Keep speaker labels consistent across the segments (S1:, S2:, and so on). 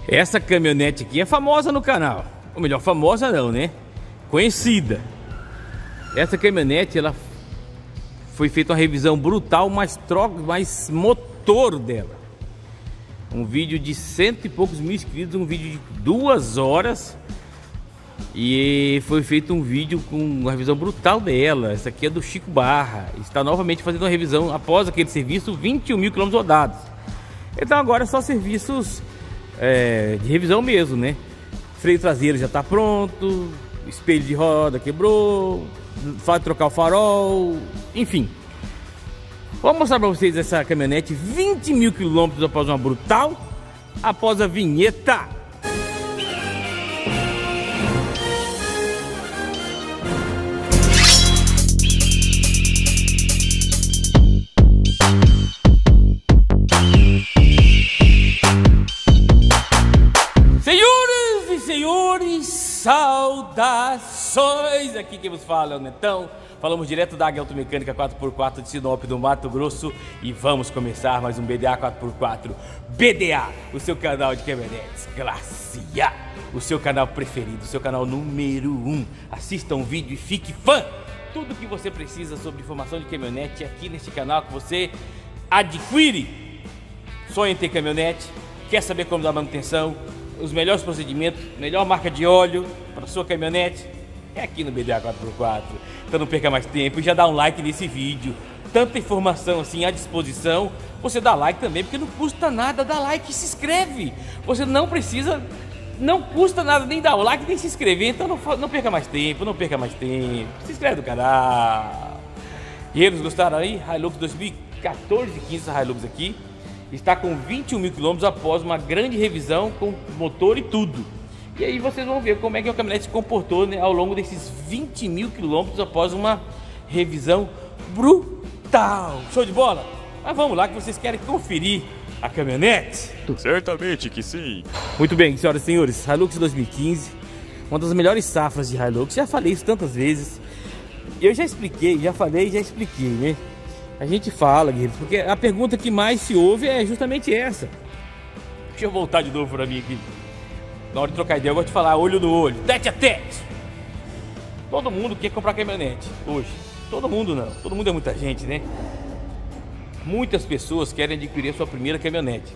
S1: Essa caminhonete aqui é famosa no canal. Ou melhor, famosa não, né? Conhecida. Essa caminhonete, ela foi feita uma revisão brutal, mais motor dela. Um vídeo de 100 e poucos mil inscritos, um vídeo de 2 horas. E foi feito um vídeo com uma revisão brutal dela. Essa aqui é do Chico Barra. Está novamente fazendo uma revisão após aquele serviço, 21 mil quilômetros rodados. Então agora é só serviços de revisão mesmo, né? Freio traseiro já está pronto, espelho de roda quebrou, vai trocar o farol, enfim. Vou mostrar para vocês essa caminhonete 20 mil quilômetros após uma brutal, após a vinheta. Senhoras e senhores, saudações! Aqui quem vos fala é o Netão. Falamos direto da Águia Automecânica 4x4 de Sinop, do Mato Grosso. E vamos começar mais um BDA 4x4. BDA, o seu canal de caminhonetes classe A. O seu canal preferido, o seu canal número 1. Assista um vídeo e fique fã! Tudo que você precisa sobre informação de caminhonete aqui neste canal que você adquire. Sonha em ter caminhonete? Quer saber como dar manutenção? Os melhores procedimentos, melhor marca de óleo para sua caminhonete é aqui no BDA 4x4. Então não perca mais tempo e já dá um like nesse vídeo. Tanta informação assim à disposição. Você dá like também, porque não custa nada dar like e se inscreve. Você não precisa, não custa nada nem dar o like nem se inscrever. Então não perca mais tempo, não perca mais tempo. Se inscreve no canal. Guerreiros, gostaram aí? Hilux 2014, 15 Hilux aqui. Está com 21 mil quilômetros após uma grande revisão com motor e tudo. E aí vocês vão ver como é que a caminhonete se comportou, né, ao longo desses 20 mil quilômetros após uma revisão brutal. Show de bola? Mas vamos lá que vocês querem conferir a caminhonete?
S2: Certamente que sim.
S1: Muito bem, senhoras e senhores, Hilux 2015, uma das melhores safras de Hilux. Já falei isso tantas vezes. Eu já expliquei, já falei, já expliquei, né? A gente fala, guerreiros, porque a pergunta que mais se ouve é justamente essa. Deixa eu voltar de novo para mim aqui. Na hora de trocar ideia, eu gosto de falar olho no olho, tete a tete. Todo mundo quer comprar caminhonete hoje. Todo mundo não, todo mundo é muita gente, né? Muitas pessoas querem adquirir a sua primeira caminhonete.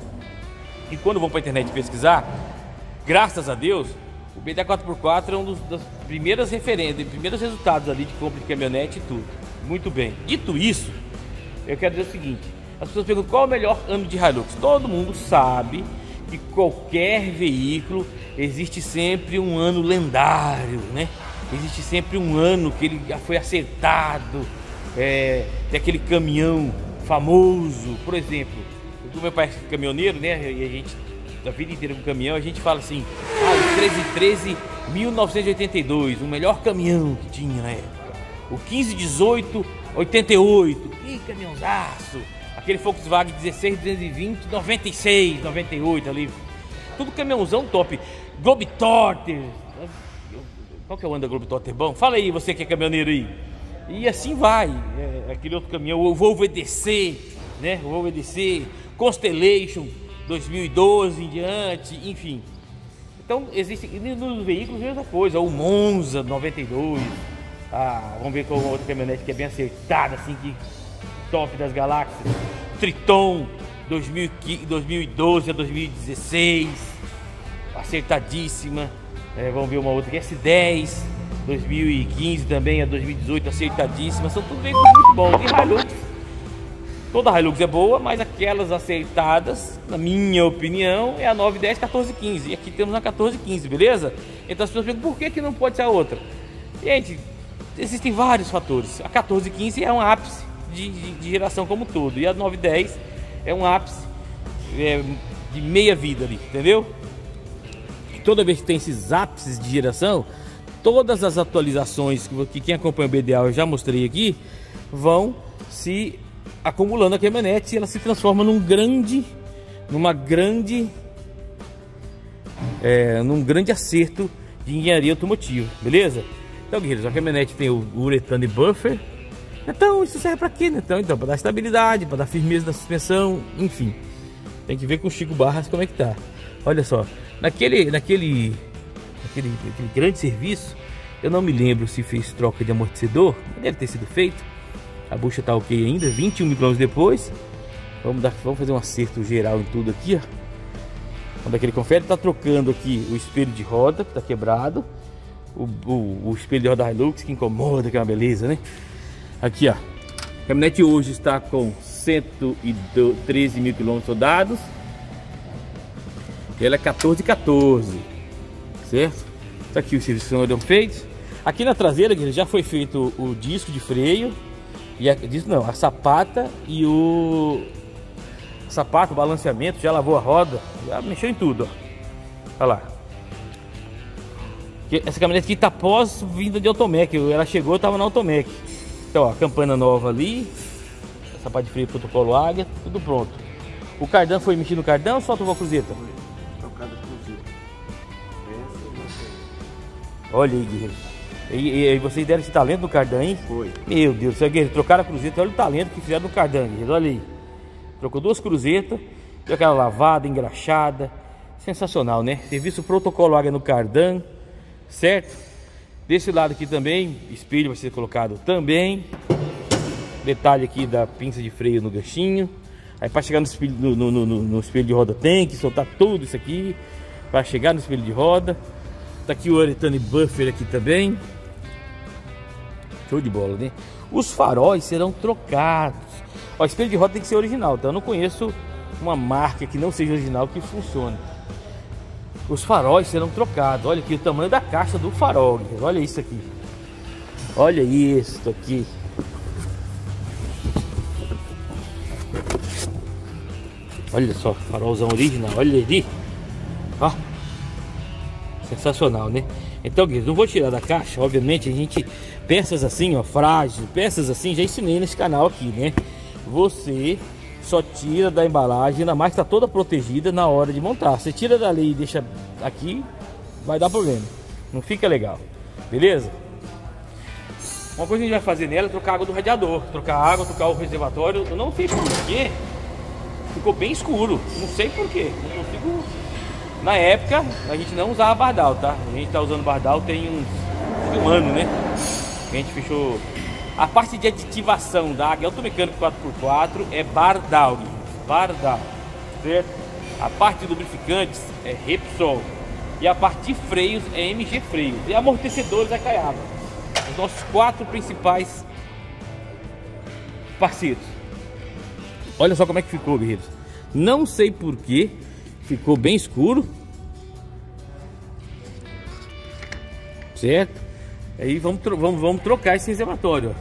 S1: E quando vão para a internet pesquisar, graças a Deus, o BDA 4x4 é um das primeiras referências, primeiros resultados ali de compra de caminhonete e tudo. Muito bem. Dito isso, eu quero dizer o seguinte: as pessoas perguntam qual é o melhor ano de Hilux. Todo mundo sabe que qualquer veículo existe sempre um ano lendário, né? Existe sempre um ano que ele já foi acertado, tem aquele caminhão famoso. Por exemplo, o meu pai é caminhoneiro, né? E a gente, a vida inteira com caminhão, a gente fala assim: o 1313 1982, o melhor caminhão que tinha na época. O 1518 88, que caminhãozaço. Aquele Volkswagen 16220 96, 98 ali. Tudo caminhãozão top. Globetrotter. Qual que é o ano da Globetrotter bom? Fala aí, você que é caminhoneiro aí. E assim vai. Aquele outro caminhão, o Volvo EDC, né? O Volvo EDC, Constellation 2012 em diante, enfim. Então existe nos veículos a mesma coisa. O Monza 92. Vamos ver qual outra caminhonete que é bem acertada, assim, que top das galáxias. Triton 2012 a 2016, acertadíssima. Vamos ver uma outra que é S10 2015 também a 2018, acertadíssima. São tudo veículos muito bons. E Hilux, toda Hilux é boa, mas aquelas acertadas, na minha opinião, é a 910 1415. E aqui temos a 1415, beleza? Então as pessoas perguntam por que não pode ser a outra. Gente, existem vários fatores. A 1415 é um ápice de geração como um todo. E a 910 é um ápice de meia vida ali, entendeu? E toda vez que tem esses ápices de geração, todas as atualizações que quem acompanha o BDA eu já mostrei aqui, vão se acumulando a caminhonete e ela se transforma num grande acerto de engenharia automotiva, beleza? Então, guerreiros, a caminhonete tem o uretano e buffer. Então, isso serve para quê, né? Então, para dar estabilidade, para dar firmeza da suspensão, enfim. Tem que ver com o Chico Barras como é que tá. Olha só, naquele grande serviço, eu não me lembro se fez troca de amortecedor, deve ter sido feito. A bucha tá ok ainda, 21 mil quilômetros depois. Vamos fazer um acerto geral em tudo aqui, ó. Quando aquele confere, tá trocando aqui o espelho de roda, que tá quebrado. O espelho de roda Hilux, que incomoda, que é uma beleza, né? Aqui, ó. A caminhonete hoje está com 113 mil quilômetros rodados. Ela é 1414, certo? Tá aqui os serviços que foram feitos. Aqui na traseira já foi feito o disco de freio e a sapata e o balanceamento, já lavou a roda, já mexeu em tudo, ó. Olha lá. Essa caminhonete aqui tá pós vinda de Automec, ela chegou, tava na Automec. Então, ó, a campana nova ali, sapata de freio, protocolo Águia, tudo pronto. O cardan foi mexido no cardan ou só trocou a cruzeta? Olha aí, guerreiro. E vocês deram esse talento no cardan, hein?
S2: Foi.
S1: Meu Deus do céu, guerreiro. Trocaram a cruzeta. Olha o talento que fizeram no cardan, guerreiro. Olha aí. Trocou 2 cruzetas. Deu aquela lavada, engraxada. Sensacional, né? Serviço protocolo Águia no cardan. Certo? Desse lado aqui também, espelho vai ser colocado também. Detalhe aqui da pinça de freio no ganchinho. Aí para chegar no espelho de roda tem que soltar tudo isso aqui. Para chegar no espelho de roda. Tá aqui o Aretane Buffer aqui também. Show de bola, né? Os faróis serão trocados. Ó, espelho de roda tem que ser original, tá? Eu não conheço uma marca que não seja original que funcione. Os faróis serão trocados. Olha aqui o tamanho da caixa do farol. Olha isso aqui. Olha isso aqui. Olha só, farolzão original. Olha ali. Ó. Sensacional, né? Então, guys, não vou tirar da caixa. Obviamente, a gente, peças assim, ó, frágil, peças assim, já ensinei nesse canal aqui, né? Você só tira da embalagem, ainda mais que tá toda protegida na hora de montar. Você tira dali e deixa aqui, vai dar problema. Não fica legal, beleza? Uma coisa que a gente vai fazer nela é trocar a água do radiador, trocar a água, trocar o reservatório. Eu não sei porquê, ficou bem escuro. Não sei porquê, não consigo. Na época, a gente não usava bardal, tá? A gente tá usando bardal tem um ano, né? A gente fechou. A parte de aditivação da Águia Automecânico 4x4 é bardal, certo? A parte de lubrificantes é Repsol. E a parte de freios é MG Freios. E amortecedores é Caiaba. Os nossos 4 principais parceiros. Olha só como é que ficou, guerreiros. Não sei porquê. Ficou bem escuro, certo? Aí vamos trocar esse reservatório.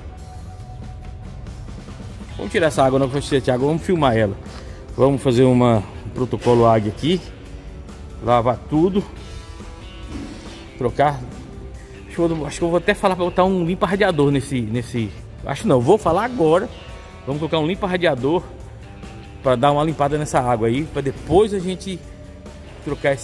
S1: Vamos tirar essa água na fonte de água, vamos filmar ela. Vamos fazer um protocolo Águia aqui, lavar tudo, trocar. Acho que eu vou até falar para botar um limpa radiador nesse. Acho não, vou falar agora. Vamos colocar um limpa radiador para dar uma limpada nessa água aí, para depois a gente trocar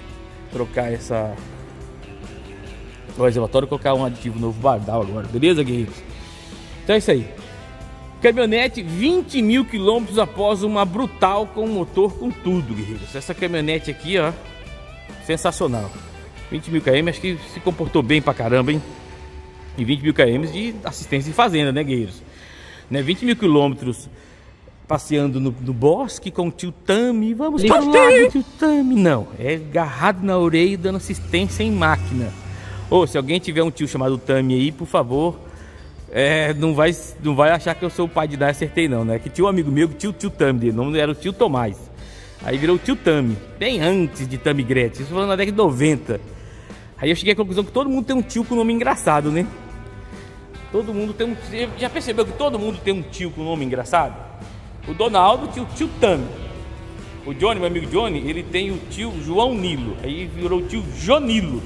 S1: o reservatório e colocar um aditivo novo bardal agora, beleza, guerreiros? Então é isso aí. Caminhonete 20 mil quilômetros após uma brutal com motor com tudo, guerreiros. Essa caminhonete aqui, ó, sensacional. 20 mil km, acho que se comportou bem pra caramba, hein? E 20 mil km de assistência em fazenda, né, guerreiros? Né? 20 mil quilômetros passeando no bosque com o tio Tami. Vamos para o lago, tio Tami. Não, é agarrado na orelha e dando assistência em máquina. Ou se alguém tiver um tio chamado Tami aí, por favor, não vai achar que eu sou o pai de dar, acertei não, né? Que tinha um amigo meu, tio Tami dele, não era o tio Tomás. Aí virou o tio Tami, bem antes de Tami Gretchen, isso foi na década de 90. Aí eu cheguei à conclusão que todo mundo tem um tio com nome engraçado, né? Todo mundo tem um... Já percebeu que todo mundo tem um tio com nome engraçado? O Donaldo tinha o tio Tami. O Johnny, meu amigo Johnny, ele tem o tio João Nilo. Aí virou o tio Jonilo.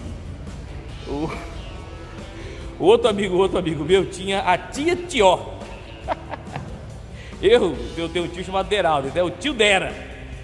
S1: O outro amigo meu tinha a tia Tió. Eu tenho um tio chamado Deraldo, é o tio Dera.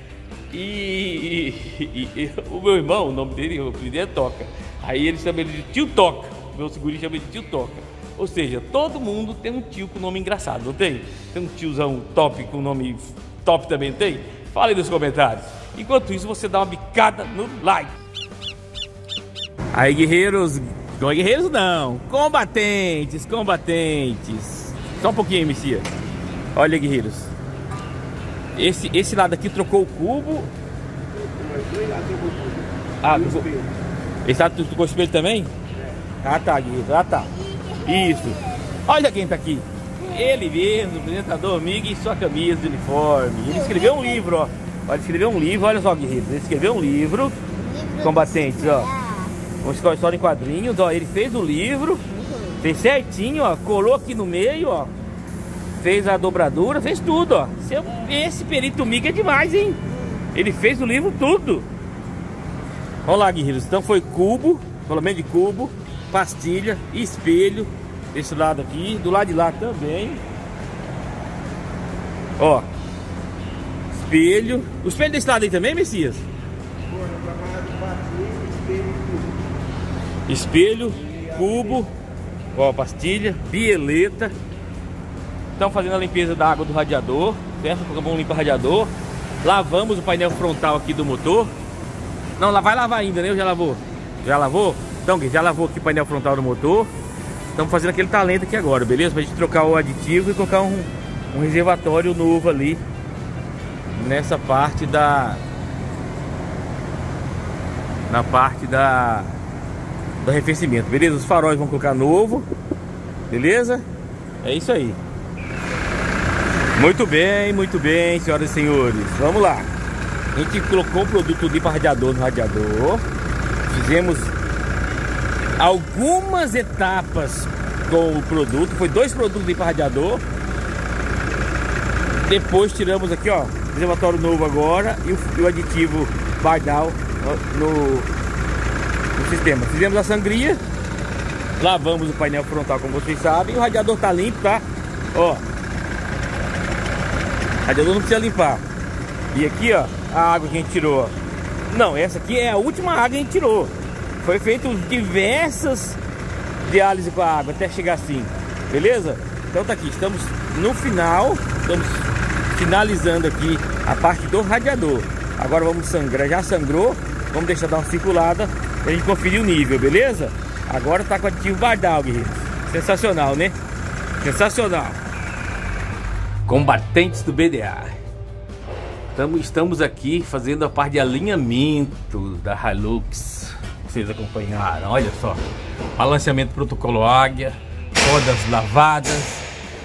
S1: E o meu irmão, o nome dele, o apelido é Toca. Aí ele chama ele de tio Toca. O meu segurinho chama ele de tio Toca. Ou seja, todo mundo tem um tio com nome engraçado, não tem? Tem um tiozão top com nome top também, não tem? Fala aí nos comentários. Enquanto isso, você dá uma bicada no like. Aí, guerreiros, não é guerreiros não, combatentes, combatentes. Só um pouquinho, Messias. Olha, guerreiros. Esse lado aqui trocou o cubo. Ah, esse lado trocou o espelho também? Ah, tá, guerreiros, ah, tá. Isso. Olha quem tá aqui. Ele mesmo, o apresentador Mig, em sua camisa de uniforme. Ele escreveu um livro, ó. Olha, escreveu um livro, olha só, guerreiros. Ele escreveu um livro, combatentes, ó. Uma história em quadrinhos, ó. Ele fez o livro, fez certinho, ó. Colou aqui no meio, ó. Fez a dobradura, fez tudo, ó. Esse perito Mig é demais, hein? Ele fez o livro tudo. Vamos lá, guerreiros. Então foi cubo, pelo menos de cubo, pastilha, espelho. Desse lado aqui, do lado de lá também. Ó. Espelho. O espelho desse lado aí também, Messias? Espelho, cubo. Ó, pastilha, bieleta. Estamos fazendo a limpeza da água do radiador, certo? Vamos limpar o radiador. Lavamos o painel frontal aqui do motor. Não, vai lavar ainda, né? Eu já lavou. Já lavou? Então, já lavou aqui o painel frontal do motor. Estamos fazendo aquele talento aqui agora, beleza? Pra gente trocar o aditivo e colocar um reservatório novo ali. Nessa parte na parte do arrefecimento, beleza? Os faróis vão colocar novo, beleza? É isso aí. Muito bem, senhoras e senhores. Vamos lá. A gente colocou um produto de radiador no radiador. Fizemos algumas etapas com o produto. Foi 2 produtos de radiador. Depois tiramos aqui, ó, reservatório novo agora e o aditivo Bardal no sistema. Fizemos a sangria, lavamos o painel frontal, como vocês sabem. O radiador tá limpo, tá? Ó, o radiador não precisa limpar. E aqui, ó, a água que a gente tirou, ó. Não, essa aqui é a última água que a gente tirou. Foi feito diversas diálise com a água até chegar assim, beleza? Então tá aqui, estamos no final, estamos finalizando aqui a parte do radiador. Agora vamos sangrar, já sangrou, vamos deixar dar uma circulada pra gente conferir o nível, beleza? Agora tá com o aditivo Bardal, guerreiros. Sensacional, né? Sensacional. Combatentes do BDA. Estamos aqui fazendo a parte de alinhamento da Hilux. Vocês acompanharam, olha só. Balanceamento protocolo Águia, rodas lavadas.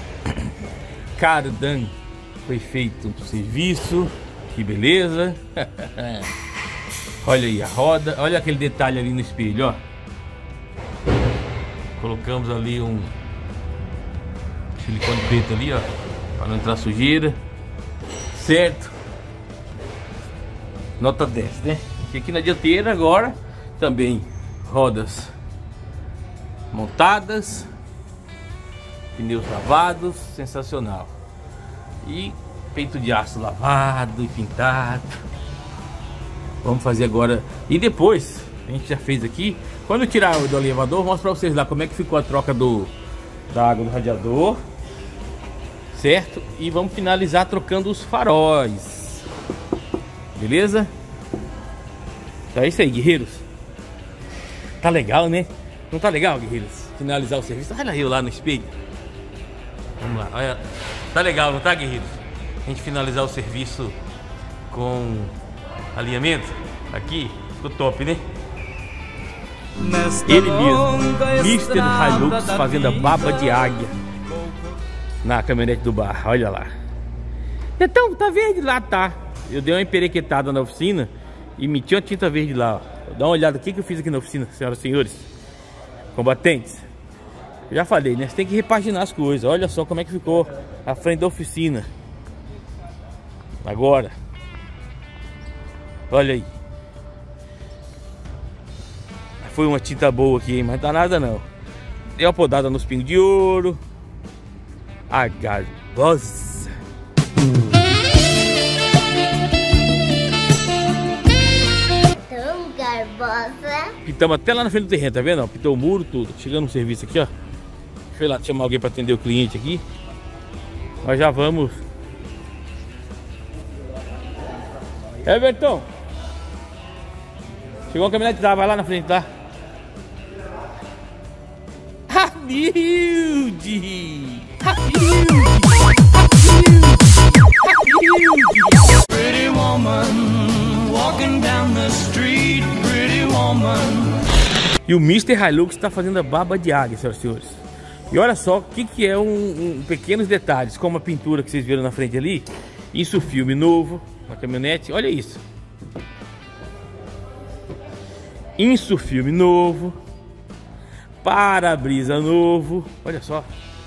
S1: Cardan foi feito um serviço. Que beleza. Olha aí a roda, olha aquele detalhe ali no espelho, ó. Colocamos ali um silicone preto ali, ó, para não entrar sujeira. Certo? Nota 10, né? E aqui na dianteira agora também rodas montadas, pneus lavados, sensacional. E peito de aço lavado e pintado. Vamos fazer agora. E depois, a gente já fez aqui. Quando eu tirar do elevador, vou mostrar pra vocês lá como é que ficou a troca da água do radiador. Certo? E vamos finalizar trocando os faróis. Beleza? Então é isso aí, guerreiros. Tá legal, né? Não tá legal, guerreiros? Finalizar o serviço. Olha eu lá no espelho. Vamos lá, olha. Tá legal, não tá, guerreiros? A gente finalizar o serviço com alinhamento. Aqui, ficou top, né? Ele mesmo, Mr. Hilux, fazendo a baba de águia na caminhonete do bar, olha lá. Então, tá verde lá, tá? Eu dei uma emperequetada na oficina e meti uma tinta verde lá, ó. Dá uma olhada aqui que eu fiz aqui na oficina, senhoras e senhores. Combatentes. Eu já falei, né? Você tem que repaginar as coisas. Olha só como é que ficou a frente da oficina. Agora. Olha aí. Foi uma tinta boa aqui, hein? Mas não dá nada não. Deu uma podada nos pingos de ouro. A garbosa.
S3: Tão garbosa.
S1: Pintamos até lá na frente do terreno, tá vendo? Pintou o muro, tudo. Chegando no serviço aqui, ó. Deixa eu ir lá chamar alguém para atender o cliente aqui. Nós já vamos. Everton, chegou a caminhonete, tá? Vai lá na frente, tá? Hamilde!
S3: Pretty woman walking down the street, pretty woman.
S1: E o Mr. Hilux está fazendo a barba de águia, senhoras e senhores. E olha só o que é pequenos detalhes, como a pintura que vocês viram na frente ali. Isso, filme novo na caminhonete, olha isso. Isso, filme novo. Para-brisa novo, olha só.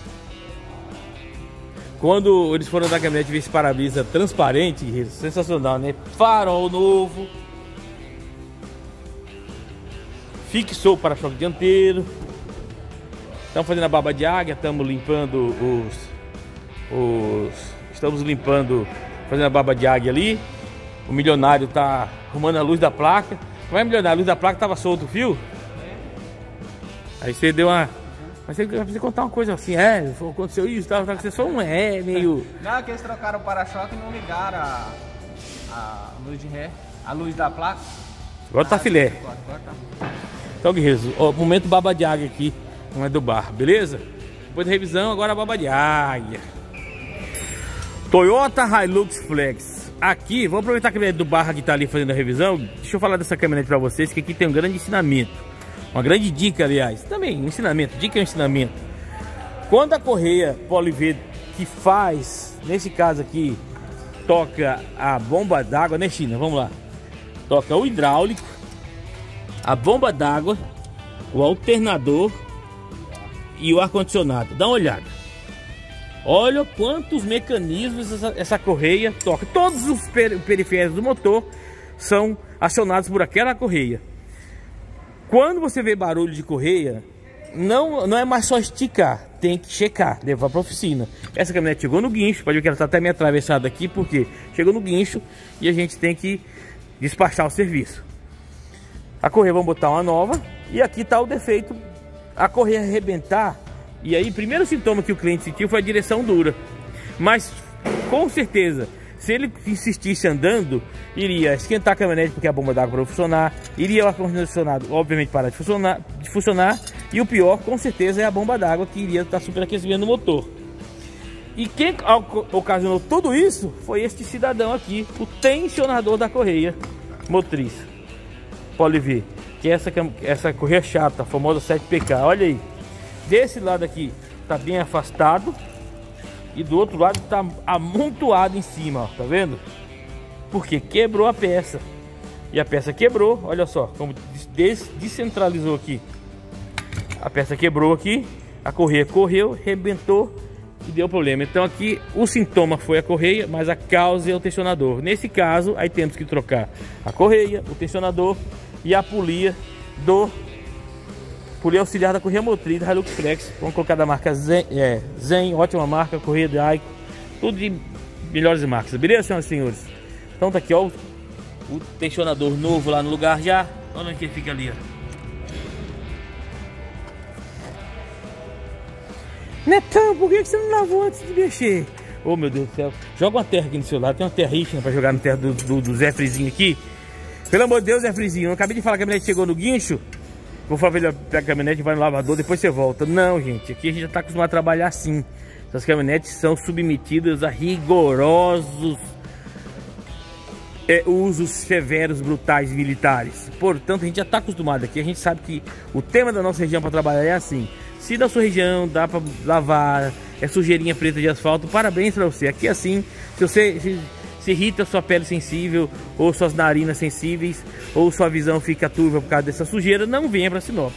S1: Quando eles foram da caminhonete ver esse para-brisa transparente, sensacional, né? Farol novo. Fixou o para-choque dianteiro. Estamos fazendo a barba de águia, estamos limpando estamos limpando, fazendo a barba de águia ali. O milionário tá arrumando a luz da placa. Não é milionário, a luz da placa tava solto o fio. Aí você deu uma... Mas você precisa contar uma coisa assim, aconteceu isso, tá? Você só meio...
S4: Não, que eles trocaram o para-choque e não ligaram a luz de ré, a luz da placa.
S1: Agora tá filé.
S4: Agora tá.
S1: Então, guerreiros, ó, momento baba de águia aqui, não é do bar, beleza? Depois da revisão, agora a baba de águia. Toyota Hilux Flex. Aqui, vou aproveitar a caminhonete do Barra que tá ali fazendo a revisão. Deixa eu falar dessa caminhonete pra vocês, que aqui tem um grande ensinamento. Uma grande dica, aliás. Também, ensinamento. Dica é um ensinamento. Quando a correia Poliv que faz, nesse caso aqui, toca a bomba d'água, né, China? Vamos lá. Toca o hidráulico, a bomba d'água, o alternador e o ar-condicionado. Dá uma olhada. Olha quantos mecanismos essa correia toca. Todos os periféricos do motor são acionados por aquela correia. Quando você vê barulho de correia, não é mais só esticar, tem que checar, levar para a oficina. Essa caminhonete chegou no guincho, pode ver que ela está até meio atravessada aqui, porque chegou no guincho e a gente tem que despachar o serviço. A correia, vamos botar uma nova, e aqui está o defeito, a correia arrebentar. E aí, o primeiro sintoma que o cliente sentiu foi a direção dura. Mas, com certeza, se ele insistisse andando, iria esquentar a caminhonete porque a bomba d'água para funcionar, iria o ar-condicionado, obviamente, parar de funcionar, e o pior, com certeza, é a bomba d'água que iria estar superaquecendo o motor. E quem ocasionou tudo isso foi este cidadão aqui, o tensionador da correia motriz Poliv, que é essa correia chata, a famosa 7PK. Olha aí, desse lado aqui tá bem afastado e do outro lado tá amontoado em cima, ó, tá vendo? Porque quebrou a peça. E a peça quebrou, olha só como descentralizou aqui. A peça quebrou aqui, a correia correu, rebentou e deu problema. Então aqui o sintoma foi a correia, mas a causa é o tensionador. Nesse caso, aí temos que trocar a correia, o tensionador e a polia auxiliar da correia motriz da Hilux Flex. Vamos colocar da marca Zen, ótima marca, correia de Aiko, tudo de melhores marcas, beleza, senhoras e senhores? Então tá aqui, ó, o tensionador novo lá no lugar já. Olha onde que fica ali, ó. Netão, por que você não lavou antes de mexer? Oh, meu Deus do céu. Joga uma terra aqui no seu lado. Tem uma terrichinha pra jogar no terra do Zé Frizinho aqui. Pelo amor de Deus, Zé Frizinho. Eu acabei de falar que a caminhonete chegou no guincho. Vou falar pra ele pegar a caminhonete, vai no lavador, depois você volta. Não, gente. Aqui a gente já tá acostumado a trabalhar assim. Essas caminhonetes são submetidas a rigorosos usos severos, brutais e militares. Portanto, a gente já tá acostumado aqui. A gente sabe que o tema da nossa região para trabalhar é assim. Se na sua região dá para lavar, é sujeirinha preta de asfalto, parabéns para você. Aqui assim, se você se irrita sua pele sensível, ou suas narinas sensíveis, ou sua visão fica turva por causa dessa sujeira, não venha para Sinop.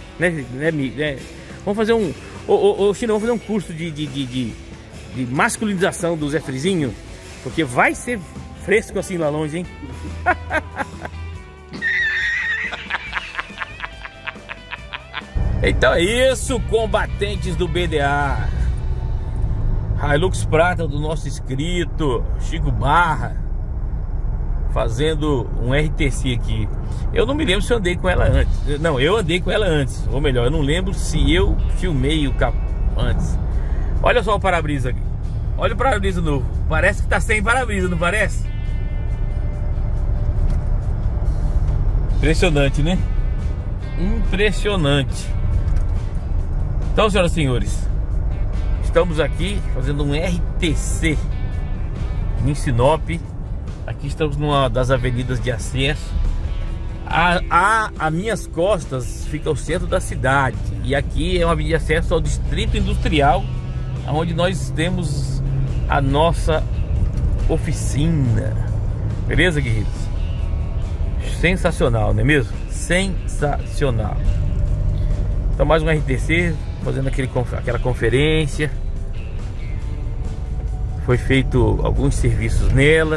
S1: Vamos fazer China, vamos fazer um curso de masculinização do Zé Frizinho, porque vai ser fresco assim lá longe, hein? Então é isso, combatentes do BDA. Hilux prata do nosso inscrito Chico Barra, fazendo um RTC aqui. Eu não me lembro se eu andei com ela antes. Não, eu andei com ela antes. Ou melhor, eu não lembro se eu filmei o carro antes. Olha só o para-brisa aqui. Olha o para-brisa novo. Parece que tá sem para-brisa, não parece? Impressionante, né? Impressionante. Então, senhoras e senhores, estamos aqui fazendo um RTC em Sinop. Aqui estamos numa das avenidas de acesso. A minhas costas fica o centro da cidade. E aqui é uma avenida de acesso ao distrito industrial, onde nós temos a nossa oficina. Beleza, guerreiros? Sensacional, não é mesmo? Sensacional. Então, mais um RTC, fazendo aquela conferência. Foi feito alguns serviços nela,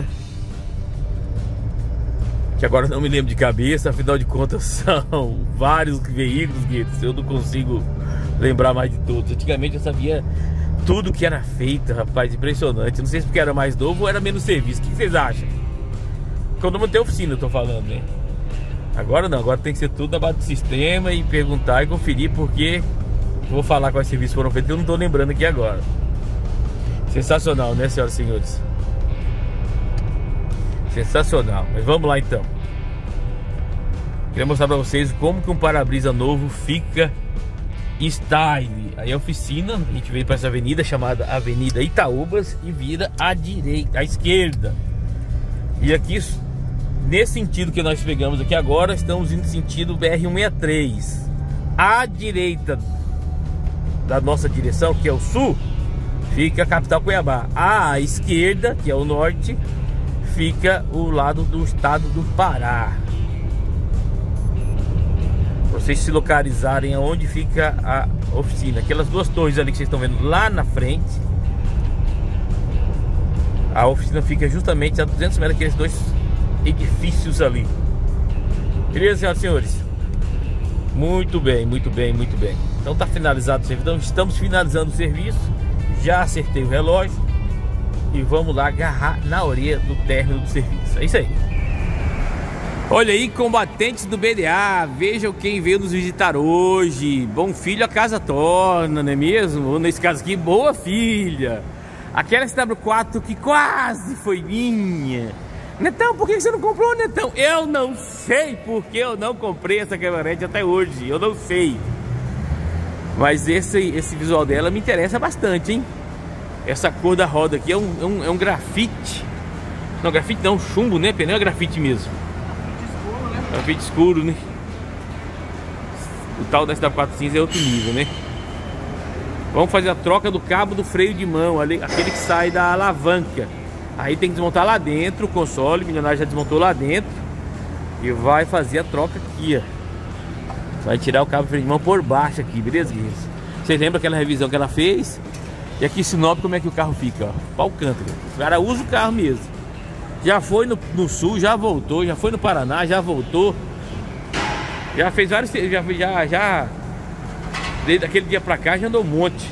S1: que agora não me lembro de cabeça. Afinal de contas, são vários veículos que eu não consigo lembrar mais de todos. Antigamente eu sabia tudo que era feito, rapaz, impressionante. Não sei se porque era mais novo ou era menos serviço. O que vocês acham? Quando não tem oficina, eu tô falando, né? Agora não, agora tem que ser tudo na base do sistema e perguntar e conferir, porque vou falar quais serviços foram feitos que eu não tô lembrando aqui agora. Sensacional, né, senhoras e senhores? Sensacional. Mas vamos lá então. Queria mostrar pra vocês como que um para-brisa novo fica style. Aí a oficina, a gente veio para essa avenida chamada Avenida Itaúbas e vira à direita, à esquerda. E aqui, nesse sentido que nós pegamos aqui agora, estamos indo sentido BR-163. À direita da nossa direção, que é o sul, fica a capital Cuiabá. À esquerda, que é o norte, fica o lado do estado do Pará. Vocês se localizarem aonde fica a oficina. Aquelas duas torres ali que vocês estão vendo lá na frente, a oficina fica justamente a 200 metros daqueles dois edifícios ali. Beleza, senhoras e senhores? Muito bem, muito bem, muito bem. Então tá finalizado o serviço. Então, estamos finalizando o serviço. Já acertei o relógio e vamos lá agarrar na orelha do término do serviço. É isso aí. Olha aí, combatentes do BDA, vejam quem veio nos visitar hoje. Bom filho a casa torna, não é mesmo? Ou nesse caso aqui, boa filha. Aquela SW4 que quase foi minha. Netão, por que você não comprou, Netão? Eu não sei porque eu não comprei essa caminhonete até hoje. Eu não sei. Mas esse visual dela me interessa bastante, hein? Essa cor da roda aqui é um grafite. Não, grafite não, chumbo, né? Pneu é grafite mesmo. Grafite escuro, né? O tal da SW4 cinza é outro nível, né? Vamos fazer a troca do cabo do freio de mão, ali, aquele que sai da alavanca. Aí tem que desmontar lá dentro o console. O milionário já desmontou lá dentro e vai fazer a troca aqui, ó. Vai tirar o cabo do freio de mão por baixo aqui, beleza, guys? Vocês lembram aquela revisão que ela fez? E aqui em Sinop como é que o carro fica, ó? Pau canto, o cara usa o carro mesmo. Já foi no sul, já voltou. Já foi no Paraná, já voltou. Já fez vários... Já desde aquele dia pra cá já andou um monte.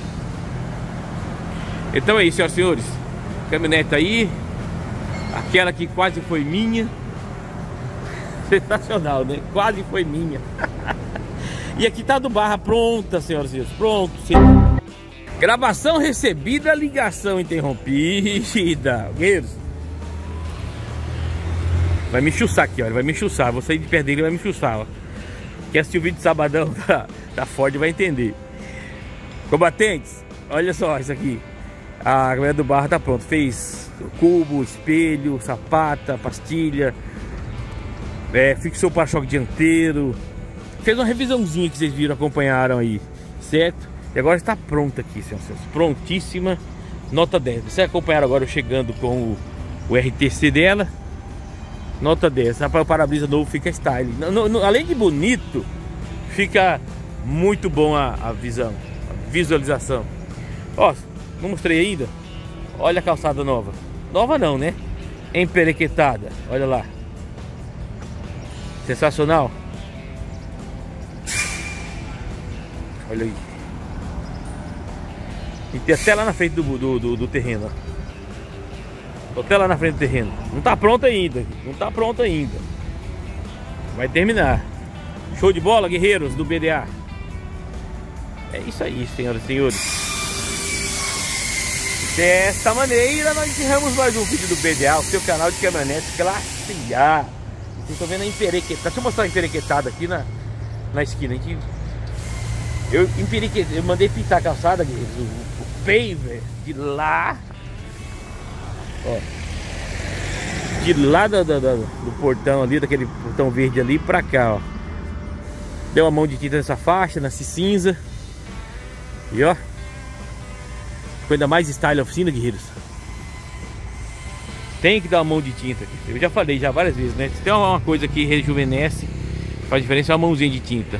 S1: Então é isso, senhoras e senhores. Caminhonete aí. Aquela que quase foi minha. Sensacional, né? Quase foi minha. E aqui tá do Barra pronta, senhoras e senhores. Pronto. Gravação recebida, ligação interrompida. Guerreiros, vai me chuçar aqui, ó. Ele vai me chuçar. Vou sair de perto dele, ele vai me chuçar, ó. Quem assistiu o vídeo de sabadão da Ford vai entender. Combatentes, olha só isso aqui. A galera do Barra tá pronto. Fez cubo, espelho, sapata, pastilha, fixou o para-choque dianteiro. Fez uma revisãozinha que vocês viram, acompanharam aí, certo? E agora está pronta aqui, senhoras, prontíssima. Nota 10. Vocês acompanharam agora eu chegando com o RTC dela. Nota 10. O para-brisa novo fica style. Além de bonito, fica muito bom a visão, a visualização. Ó, não mostrei ainda. Olha a calçada nova. Nova não, né? Emperequetada. Olha lá. Sensacional. Olha aí. E tem até lá na frente do terreno, ó. Até lá na frente do terreno. Não tá pronto ainda. Não tá pronto ainda. Vai terminar. Show de bola, guerreiros do BDA. É isso aí, senhoras e senhores. Desta maneira nós encerramos mais um vídeo do BDA, o seu canal de caminhonetes classe A. Vocês estão vendo a emperequetada. Deixa eu mostrar a emperequetada aqui na esquina. Eu mandei pintar a calçada, o paver de lá. Ó. De lá do portão ali, daquele portão verde ali pra cá, ó. Deu uma mão de tinta nessa faixa, nesse cinza. E ó, ficou ainda mais style oficina, guerreiros. Tem que dar uma mão de tinta aqui. Eu já falei já várias vezes, né? Se tem uma coisa que rejuvenesce, faz diferença, é uma mãozinha de tinta.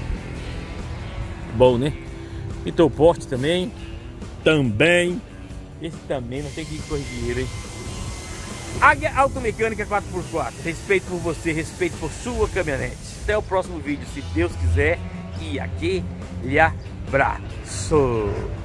S1: Bom, né? Pintou o poste também. Esse também, não tem que corrigir, hein? Águia Automecânica 4x4. Respeito por você, respeito por sua caminhonete. Até o próximo vídeo, se Deus quiser. E aquele abraço.